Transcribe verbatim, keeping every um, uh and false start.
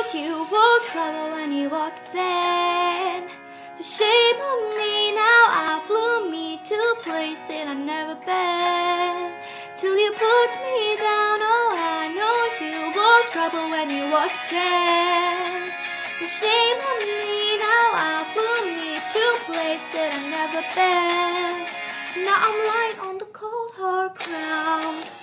you were trouble when you walked in. So shame on me now, I flew me to places I've never been. Till you put me down, oh I know you were trouble when you walked in. So shame on me now, I flew me to places that I've never been. Now I'm lying on the cold hard ground.